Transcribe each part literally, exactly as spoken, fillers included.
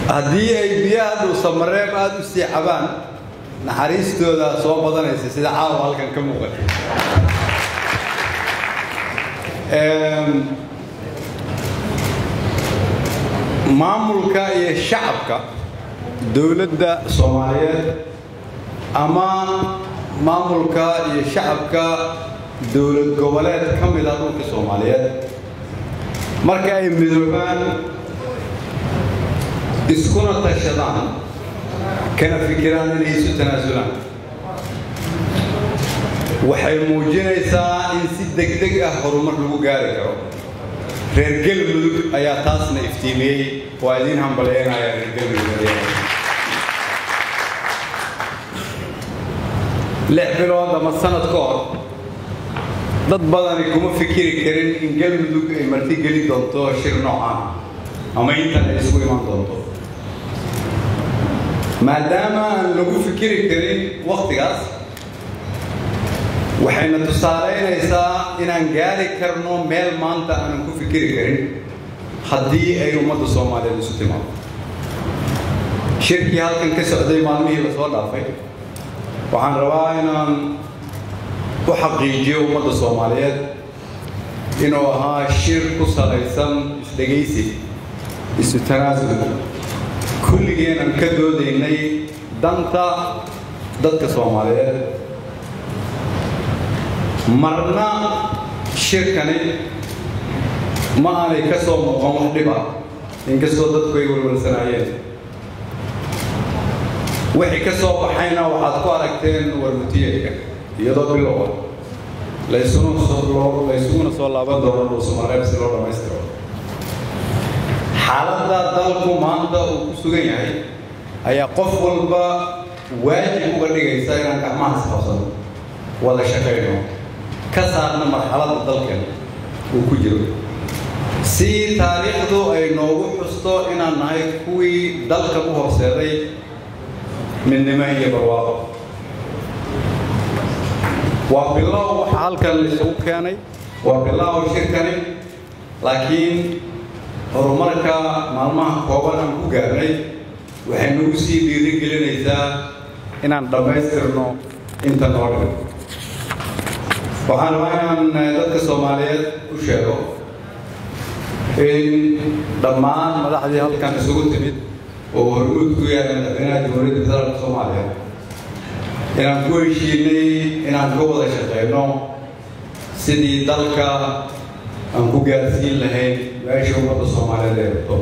هذه البيئة وسمرة بعد استيعابان نحريستو ذا صوب بدنا يصير عاو هالكن كم وقت معمولك الشعبك دولة الصومالية أما معمولك الشعبك دولة قبلات كم يدارون في الصومالية مركا مدربان إسكون التشدان كان فكران اللي يسوي تنازلان وحي موجينيسا إن سيدك دق أحرمك لو قاري كرو reer Galmudug ayaa taasna iftiimiyay waa idin hambalyeynaya reer Galmudug lix bilood ama sanad ka hor dad badan kuma fikiri karin in Galmudug ay marti gali doonto shir noocan ama inta ay isku iman doonto maadaama lagu fikiri karin waqtigaas waxayna tusaaleynaysaa inaan gaari karno meel maanta aan ku fikiri karin haddii ay ummadda Soomaaliyeed isu timaado shirkii halkan ka socday maalmihii la soo dhaafay waxaan rabaa inaan u xaqiijiyo ummadda Soomaaliyeed inuu ahaa shir ku salaysan isdhegaysi isu tanaasul kulligeen aan ka doodaynay danta dadka Soomaaliyeed marna shirkani ma aanay ka soo muuqan wax dhib ah inkastoo dadku ay walwalsanaayeen wixii ka soo baxayna waxaad ku aragteen warmutiyeedka iyadoo bilow laysuna soo laysuna soo laaban doono Soomaaliyeed si loo dhammaystiro xaaladda dalku maanta uu ku sugan yahay ayaa qof walba waajib uga dhigaysa inaan gacmaha isqabsano wada shaqeyno كسرنا مرحلة الدلكن وكجرو سي تاريخ دو أي نوع حسطو إن النهاية كوي دلك بوه سري من نماية برواقه وبالله وحال كان لسوق كاني وبالله وشركني لكن هرمركا مالما قوبنا مكوغاني وحنوسي بيرجلنا إذا إن دمسترنو إنت نورد waxaan rabaa inaan dadka Soomaaliyeed u sheego in dhammaan madaxdii halkan isugu timid oo hormuud ku yahay madaxweynaha Jamhuuriyadda Federaalka Soomaaliya inaan ku heshiinay inaan ka wada shaqeyno sidii dalka aan ku gaarsiin lahayn meesha ummadda Soomaaliyeed ay rabto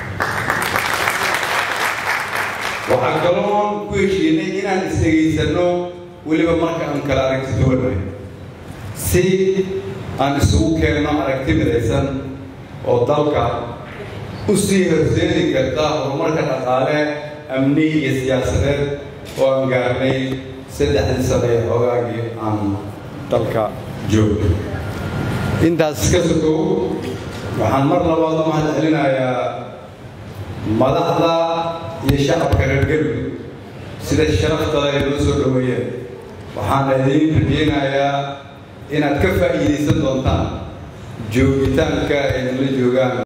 waxaan kaloo ku heshiinay inaan isdhegaysano weliba marka aan kala aragti duwanahay si aan isugu keenno aragti midaysan oo dalka u sii horseedi karta horumarka dhaqaale amni iyo siyaasadeed oo aan gaarnay saddexdii sano ee hoggaagii aan dalka joogay intaas ka sokow waxaan mar labaad u mahadcelinayaa madaxda iyo shacabka reer Galmudug sida sharafta ay loo soo dhaweeyeen waxaan idin rajeynayaa inaad ka faa'iideysan doontaan joogitaanka ee la joogaan